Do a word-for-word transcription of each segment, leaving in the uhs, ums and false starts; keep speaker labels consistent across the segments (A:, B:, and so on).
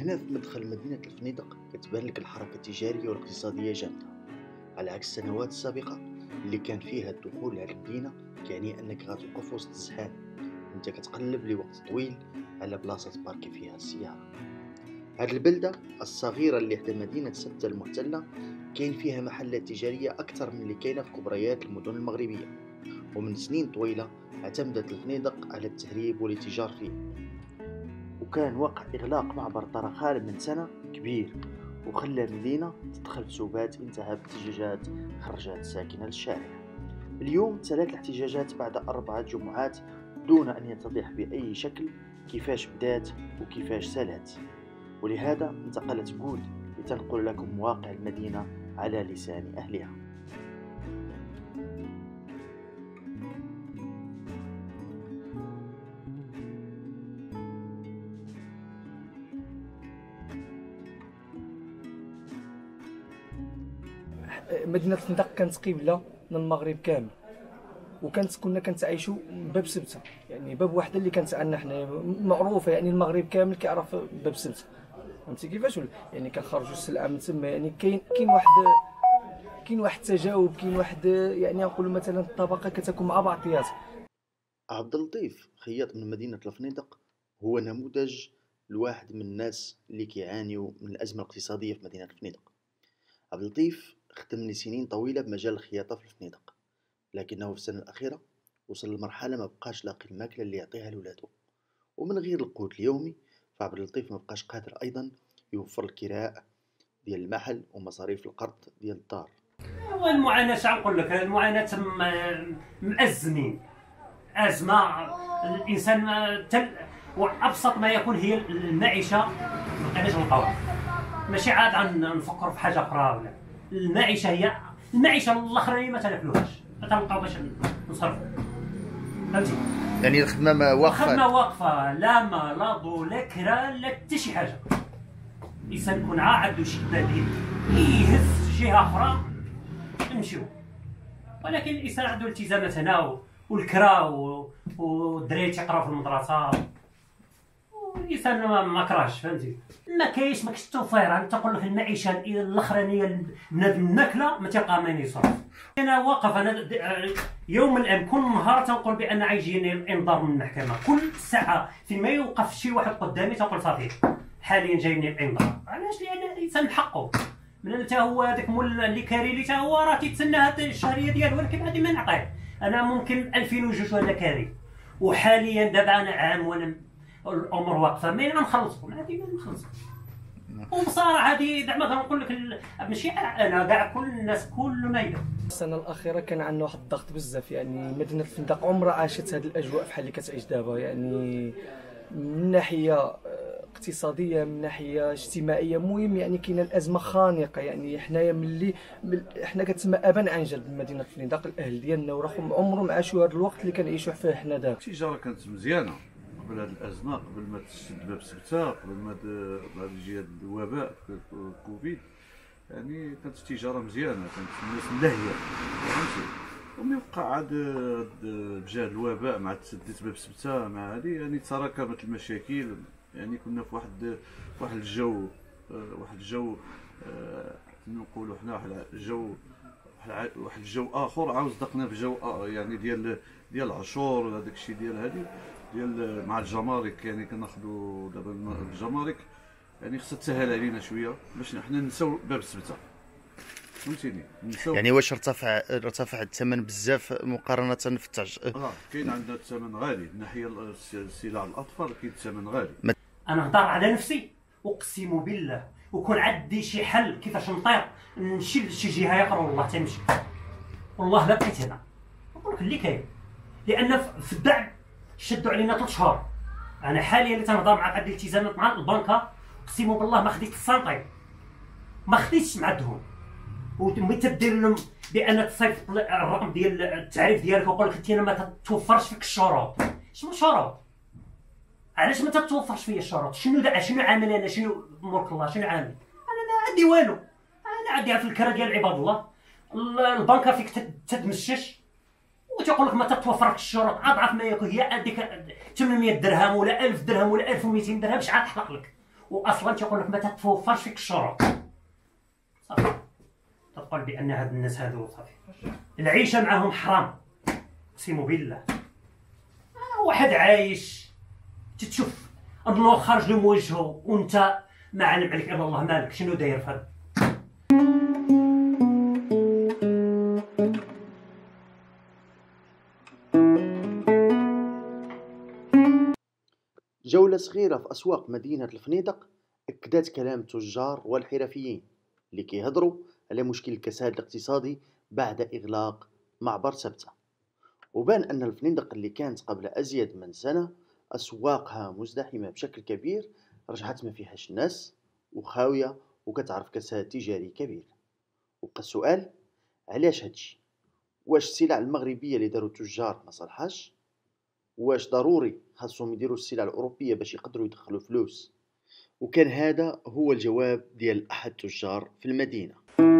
A: هنا في مدخل مدينة الفنيدق كتبان لك الحركة التجارية والاقتصادية جامدة، على عكس السنوات السابقة اللي كان فيها الدخول على المدينة يعني أنك غتوقف وسط الزحام وأنت كتقلب لوقت طويل على بلاصة تباركي فيها السيارة. هاد البلدة الصغيرة اللي حدا مدينة سبتة المحتلة كاين فيها محلات تجارية أكثر من اللي كاينة في كبريات المدن المغربية، ومن سنين طويلة اعتمدت الفنيدق على التهريب والاتجار فيه، وكان وقع إغلاق معبر طرخان من سنة كبير وخلى المدينة تدخل في سبات انتهى باحتجاجات خرجت ساكنة للشارع. اليوم تلات الاحتجاجات بعد أربعة جمعات دون أن يتضح بأي شكل كيفاش بدات وكيفاش سالت، ولهذا انتقلت جود لتنقل لكم واقع المدينة على لسان أهلها.
B: مدينة الفنيدق كانت قبلة من المغرب كامل، وكانت كنا كنتعايشوا باب سبتة، يعني باب واحدة اللي كانت عندنا حنا معروفة، يعني المغرب كامل كيعرف باب سبتة، فهمتي كيفاش؟ يعني كنخرجوا السلعة من تما، يعني كاين كاين واحد كاين واحد التجاوب، كاين واحد يعني نقولوا مثلا الطبقة كتاكل مع بعضياتها.
A: عبد اللطيف خياط من مدينة الفنيدق هو نموذج لواحد من الناس اللي كيعانيوا من الأزمة الاقتصادية في مدينة الفنيدق. عبد اللطيف خدم لسنين طويلة بمجال الخياطة في الفنيدق، لكنه في السنة الأخيرة وصل لمرحلة ما بقاش لاقي الماكلة اللي يعطيها لولادو، ومن غير القوت اليومي فعبد اللطيف ما بقاش قادر أيضا يوفر الكراء ديال المحل ومصاريف القرض ديال الدار.
C: والمعاناة شنو نقول لك، المعاناة مأزمين أزمة الإنسان تل وأبسط ما يكون هي المعيشة ما قادرش نلقاوها، ماشي عاد عن نفكر في حاجة أخرى ولا المعيشة هي المعيشة الأخرى ما تناكلوهاش، ما تنلقاو باش نصرفو، فهمتي؟
A: يعني الخدمة واقفة،
C: الخدمة واقفة، لا ما لا ضو لا كرا لا حتى شي حاجة. الإنسان يكون عا عنده شي بديل يهز جهة أخرى نمشيو، ولكن الإنسان عنده التزامات هنا والكرا والدراري تيقراو في المدرسة، والإنسان ما كراهش، فهمتي؟ ما كاينش ما كاينش التوفير. أنا تقول لك المعيشة الأخرانية بنادم الماكلة ما تيلقى مين يصرف. أنا واقف، أنا يوم من الأيام كل نهار تنقول بأن عايجيني الإنذار من المحكمة، كل ساعة فيما يوقف شي واحد قدامي تنقول صافي حاليا جايني الإنذار. علاش؟ لأن الإنسان حقه، من حتى هو هذاك مول اللي كاري لي حتى هو راه تيتسنى هاد الشهرية ديالو، ولكن غادي ما نعطيه. أنا ممكن ألفين وجوج ولا كاري، وحاليا دابا أنا عام وأنا الأمور واقفة، مين غنخلصو؟ غادي ما نخلصو. وبصراحه هذه زعما غنقول لك ماشي انا كاع كل الناس كلنا يدير.
B: السنه الاخيره كان عندنا واحد الضغط بزاف، يعني مدينه الفنيدق عمرها عاشت هذه الاجواء بحال اللي كتعيش دابا، يعني من ناحيه اقتصاديه من ناحيه اجتماعيه، المهم يعني كاينه الازمه خانقه. يعني حنايا ملي حنا كتسمى ابا عن جد مدينه الفنيدق، الاهل ديالنا وراهم عمرهم عاشوا هذا الوقت اللي كنعيشوا فيه حنا دابا.
D: التجاره كانت مزيانه قبل هذه الازمه، قبل ما تسد باب سبته، قبل ما يجي هذا الوباء الكوفيد، يعني كانت التجاره مزيانه، كانت الناس ملاهيه، فهمتي؟ ومن وقع عاد بجاه الوباء مع تسديت باب سبته مع هذه، يعني تراكمت المشاكل، يعني كنا في واحد واحد الجو واحد الجو نقولوا حنا واحد الجو واحد الجو اخر، عاوز دقنا في جو يعني ديال ديال العشور هذاك الشيء ديال هذه ديال مع الجمارك، يعني كناخذوا دابا الجمارك، يعني خصها تسهل علينا شويه باش حنا نساو باب السبته، فهمتيني؟ نساو.
A: يعني واش ارتفع ارتفع الثمن بزاف مقارنه في التعج؟
D: اه كاين عندنا الثمن غالي، من ناحيه سلع الاطفال كاين الثمن غالي.
C: انا نهضر على نفسي اقسم بالله، وكون عندي شي حل كيفاش نطير نمشي لشي جهه يقرا والله تنمشي، والله لا بقيت هنا نقول لك اللي كاين، لان في الدعم شدوا علينا ثلاث شهور. انا حاليا اللي تنهضر معاك عندي التزامات مع البنكه، اقسم بالله ما خديت السنتيم، ما خديتش مع الدهون، ومتى دير لهم بان تصيفط الرقم ديال التعريف ديالك ويقول لك انت ما تتوفرش فيك الشروط. شنو شروط؟ علاش ما تتوفرش فيا الشروط؟ شنو دا شنو عامل انا؟ شنو ملك الله؟ شنو عامل؟ انا ما عندي والو، انا عندي في الكرا ديال عباد الله، البنكه فيك تتمشش وتقول لك ما تتوفرك الشروط، اضعف ما يكون هي هذيك ثمانمية درهم ولا ألف درهم ولا ألف ومئتين درهم شحال تحلق لك، واصلا تيقول لك ما تتوفرش فيك الشروط صافي تقول بان هاد الناس هادو صافي العيشه معاهم حرام اقسم بالله. آه واحد عايش تتشوف النور خارج له من وجهه وانت ما علم عليك الا الله مالك شنو داير في هذا.
A: جولة صغيرة في أسواق مدينة الفنيدق أكدت كلام التجار والحرفيين اللي كيهضروا على مشكل الكساد الاقتصادي بعد إغلاق معبر سبتة. وبان أن الفنيدق اللي كانت قبل أزيد من سنة أسواقها مزدحمة بشكل كبير رجعت ما فيهاش الناس وخاوية وكتعرف كساد تجاري كبير. وبقى السؤال علاش هادشي؟ واش السلع المغربية اللي داروا التجار ما صلحاش؟ واش ضروري خاصهم يديروا السلع الأوروبية باش يقدروا يدخلوا فلوس؟ وكان هذا هو الجواب ديال أحد التجار في المدينة.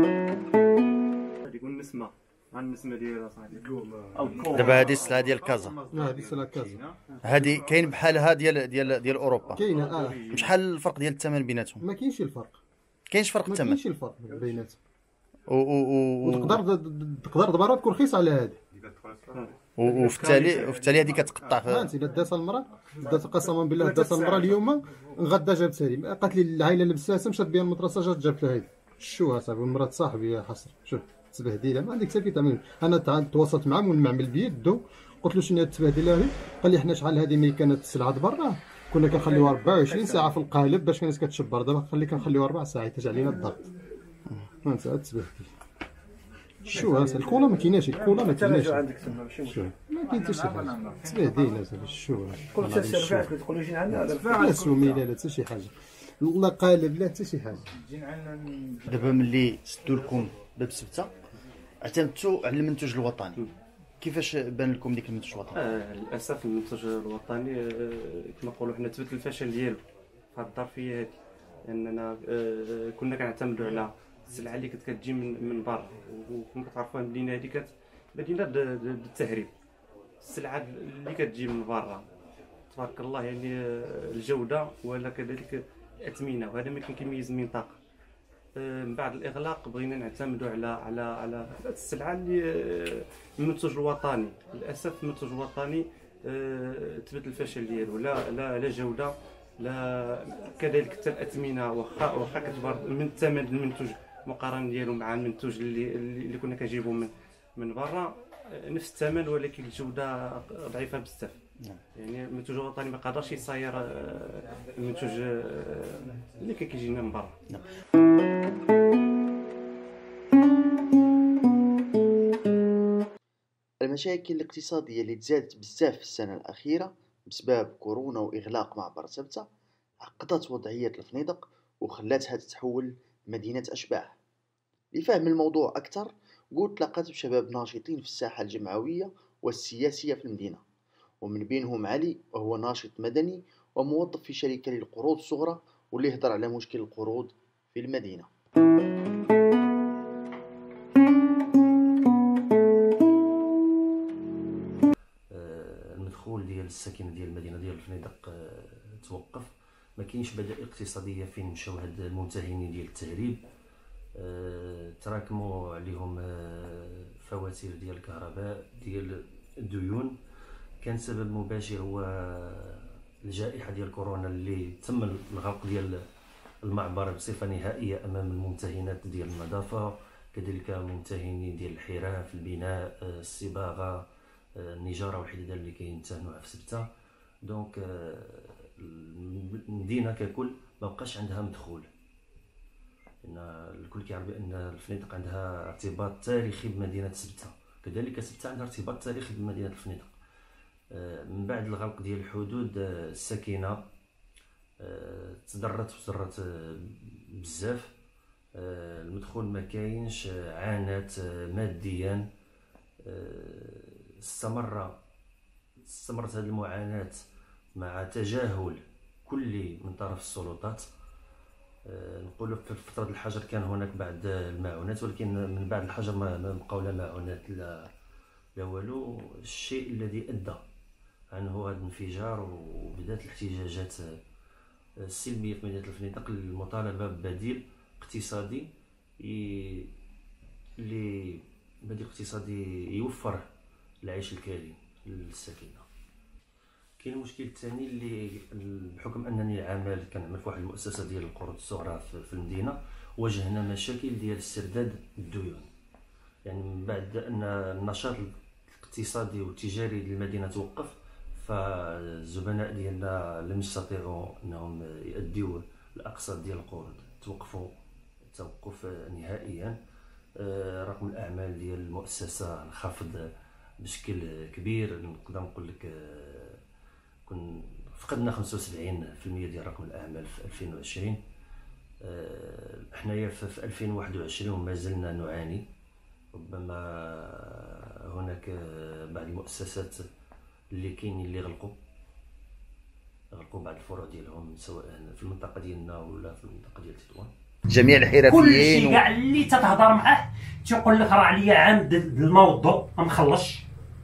E: يكون نسمة عن النسمة ديال صاحبي
F: دابا هذه السلعه ديال كازا،
G: اه هذه سلا كازا
F: هذه كاين بحالها ديال ديال ديال اوروبا،
G: كاينه. اه
F: شحال الفرق ديال الثمن بيناتهم؟
G: ما كاينش الفرق،
F: كاينش فرق
G: ما
F: الثمن
G: كاينش الفرق بيناتهم.
F: و و
G: وتقدر تقدر دابا تكون رخيصه على هذه،
F: وفي التالي وفي التالي هذه كتقطع
G: ما انت الا دات المراه دات قسما بالله دات المراه اليوم غدا جابت هذه، قالت لي العائله لبساتها مشات بها المدرسه جات جابت لها هذه شوها صاحبي مرات صاحبي يا حسن شوف تبهديله ما عندك حتى ثمن. انا تواصلت معاه من المعمل بيدو قلت له شنو هاد التبهديله هذه؟ قال لي حنا شحال هذه ملي كانت السلعه برا كنا كنخليوها أربعة وعشرين ساعه في القالب باش الناس كتشبر، دابا خلي كنخليوها أربع ساعات حيت علينا الضغط. فهمت هاد التبهديل شو هذا الكولا ما كايناش، الكولا ما كايناش شو ما كاين حتى شي حاجه تبهديله صاحبي. شو
B: كل شيء سرفعت كتقولوا جينا عندنا
G: لا سومي لا لا حتى شي حاجه والله قالب لا حتى شي حاجه.
F: دابا ملي سدوا لكم باب سبته اعتمدتوا على المنتوج الوطني، كيفاش بان لكم ديك المنتوج الوطني؟
E: آه للاسف المنتوج الوطني آه كما نقولوا حنا تبت الفشل ديالو في هذه الظرفيه هذه، لاننا آه كنا كنعتمدوا على السلعه اللي كانت كتجي من من برا، وكما كتعرفوا المدينه هذه كانت مدينه التهريب. السلعه اللي كتجي من برا تبارك الله يعني الجوده ولا كذلك الاثمنه، وهذا ما كان كيميز المنطقه. من بعد الاغلاق بغينا نعتمدوا على على على السلعه اللي المنتوج الوطني. للاسف المنتوج الوطني تبت الفشل ديالو، لا لا لا جوده لا كذلك حتى الاثمنه، واخا واخا كتبر من الثمن المنتوج مقارنه ديالو مع المنتوج اللي اللي كنا كنجيبو من من برا نفس الثمن ولكن الجوده ضعيفه بزاف. يعني المنتوج الوطني ما قادرش يصاير المنتوج اللي كيجينا من برا.
A: المشاكل الاقتصادية اللي تزادت بزاف في السنة الأخيرة بسبب كورونا وإغلاق معبر سبتة عقدت وضعية الفنيدق وخلاتها تتحول مدينة أشباح. لفهم الموضوع أكثر قلت تلاقات بشباب ناشطين في الساحة الجمعوية والسياسية في المدينة، ومن بينهم علي وهو ناشط مدني وموظف في شركة للقروض الصغرى واللي يهضر على مشكل القروض في المدينة.
H: المدخول ديال الساكنه ديال المدينه ديال الفنيدق توقف، ما كاينش بدائل اقتصاديه فين مشاو هاد الممتهنين ديال التهريب. تراكموا عليهم فواتير ديال الكهرباء ديال الديون. كان سبب مباشر هو الجائحه ديال كورونا اللي تم الغلق ديال المعبر بصفه نهائيه امام الممتهنات ديال النظافه، كذلك ممتهنين ديال الحراف، البناء، الصباغه، النجاره والحداده اللي كيمتهنوها في سبته. دونك المدينه ككل ما بقاش عندها مدخول، ان الكل كيعرف بان الفنيدق عندها ارتباط تاريخي بمدينه سبته، كذلك سبته عندها ارتباط تاريخي بمدينه الفنيدق. من بعد الغلق ديال الحدود الساكنه تضررت وتضررت بزاف. المدخول ما كاينش، عانت ماديا. استمر استمرت هذه المعاناه مع تجاهل كلي من طرف السلطات. نقولوا في فترة الحجر كان هناك بعض المعونات، ولكن من بعد الحجر ما بقاو لا معونات لا لا والو. الشيء الذي ادى عنه هذا الانفجار وبدات الاحتجاجات السلميه في مدينه الفنيدق للمطالبه ببديل اقتصادي اللي بديل اقتصادي يوفر العيش الكريم للساكنه. كاين المشكل الثاني اللي بحكم انني عامل كنعمل في واحد المؤسسه ديال القروض الصغرى في المدينه، واجهنا مشاكل ديال استرداد الديون. يعني من بعد ان النشاط الاقتصادي والتجاري للمدينه توقف، فالزبناء ديالنا لم يستطيعوا انهم يؤديوا الاقساط ديال القروض، توقفوا توقف نهائيا. رقم الاعمال ديال المؤسسه انخفض بشكل كبير. نقدر نقول لك كن فقدنا خمسة وسبعين بالمئة ديال رقم الاعمال في ألفين وعشرين. حنايا في ألفين وواحد وعشرين وما زلنا نعاني. ربما هناك بعض المؤسسات اللي كاينين اللي غلقوا غلقوا بعض الفروع ديالهم سواء في المنطقه ديالنا ولا في المنطقه ديال تطوان.
F: جميع الحرفيين
C: كل شيء كاع اللي تتهضر معاه تيقول لك راه عليا عام الموضوع ما مخلصش،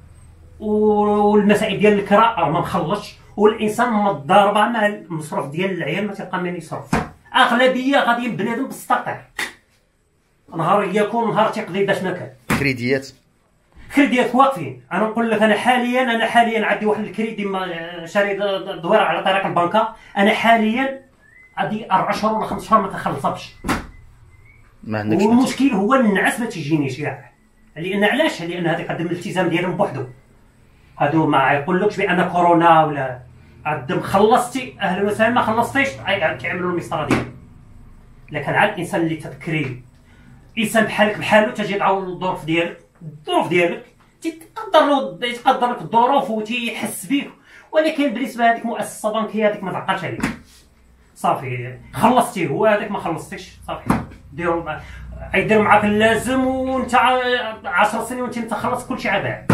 C: والمسائل ديال الكراء راه ما مخلصش، والانسان متضاربه مع المصروف ديال العيال ما تيلقى منين يصرف. اغلبيه غادي بنادم بالسطاقع، نهار يكون نهار تيقضي باش ما كان.
F: كريديات
C: كريديات واقفين. انا نقول لك انا حاليا انا حاليا عندي واحد الكريدي شاري دويره على طريق البنكه، انا حاليا غادي اربع شهور ولا خمس شهور ما كنخلصش.
F: ما عندكش.
C: والمشكل هو النعاس ما تيجينيش كاع. لان علاش؟ لان هذا قدم الالتزام ديالهم بوحدو. هادو ما يقولكش بان كورونا ولا قدم خلصتي اهلا وسهلا، ما خلصتيش كيعملوا المسطره ديالهم. لكن على الانسان اللي تذكري انسان بحالك بحالو تجي تعاون الظروف ديالك الظروف ديالك تقدر له يتقدر لك الظروف وتيحس بيك، ولكن بالنسبه لهذيك مؤسسه بنكيه هذيك ما تعقلش عليك. صافي خلصتيه هو هذاك ما خلصتيش صافي ديروا غيديروا معاك اللازم، وانت عشر سنين وانت متخلص كلشي عباء.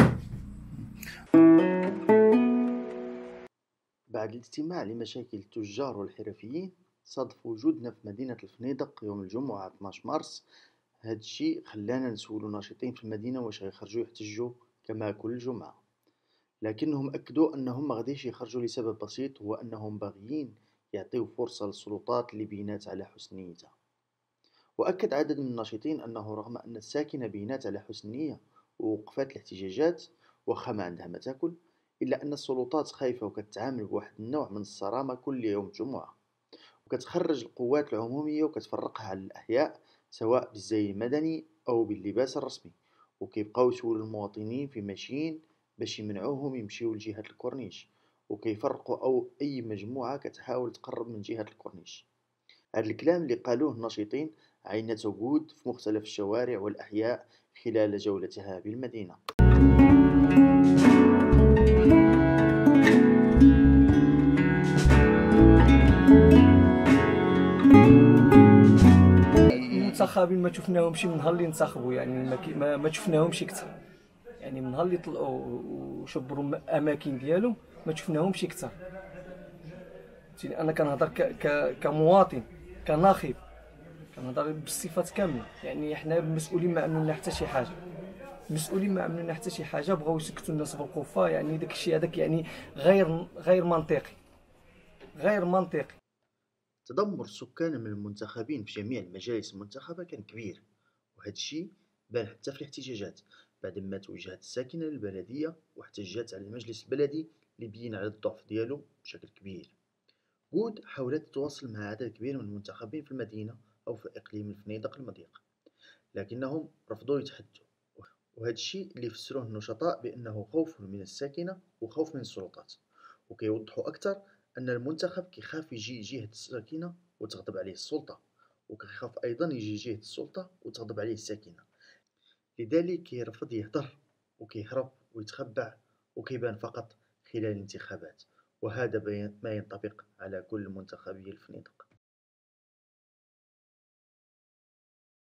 A: بعد الاستماع لمشاكل التجار والحرفيين، صادف وجودنا في مدينة الفنيدق يوم الجمعة اثناش مارس. هذا الشيء خلانا نسولو ناشطين في المدينة واش غيخرجوا يحتجوا كما كل جمعة، لكنهم أكدوا أنهم ما غاديش يخرجوا لسبب بسيط، هو أنهم باغيين يعطيو فرصة للسلطات اللي بينات على حسن نيتها. وأكد عدد من الناشطين أنه رغم أن الساكنة بينات على حسن نية ووقفات الاحتجاجات واخا ما عندها ما تاكل، إلا أن السلطات خايفة وكتعامل بواحد النوع من الصرامة كل يوم جمعة، وكتخرج القوات العمومية وكتفرقها على الأحياء سواء بالزي المدني أو باللباس الرسمي، وكيبقاو يسولوا المواطنين في ماشيين باش يمنعوهم يمشيو لجهة الكورنيش، وكيفرقوا أو أي مجموعة كتحاول تقرب من جهة الكورنيش. هذا الكلام اللي قالوه الناشطين عينته جود في مختلف الشوارع والأحياء خلال جولتها بالمدينة.
B: المنتخبين ما شفناهمش من نهار اللي انتخبوا، يعني ما ما شفناهمش كثر، يعني من نهار اللي طلعوا وشبروا الاماكن ديالهم ما شفناهمش كثر. انا كنهضر كمواطن كناخب، كنهضر بالصفات كامله. يعني حنا المسؤولين ما عملوا لنا حتى شي حاجه، المسؤولين ما عملوا لنا حتى شي حاجه، بغاو يسكتوا الناس بالقفه. يعني داك الشيء هذاك يعني غير غير منطقي غير منطقي.
A: تدمر السكان من المنتخبين في جميع المجالس المنتخبة كان كبير، وهذا الشيء بان حتى في الاحتجاجات بعد ما توجهت الساكنة للبلدية واحتجت على المجلس البلدي اللي بين على الضعف ديالو بشكل كبير. جود حاولت تتواصل مع عدد كبير من المنتخبين في المدينة أو في إقليم الفنيدق المضيق، لكنهم رفضوا يتحدثوا، وهذا الشيء اللي فسروه النشطاء بأنه خوف من الساكنة وخوف من السلطات، وكيوضحوا أكثر أن المنتخب كيخاف يجي جهة الساكنة وتغضب عليه السلطة، وكيخاف أيضا يجي جهة السلطة وتغضب عليه الساكنة، لذلك كيرفض يهضر وكيهرب ويتخبع وكيبان فقط خلال الانتخابات. وهذا ما ينطبق على كل منتخبي الفنيدق.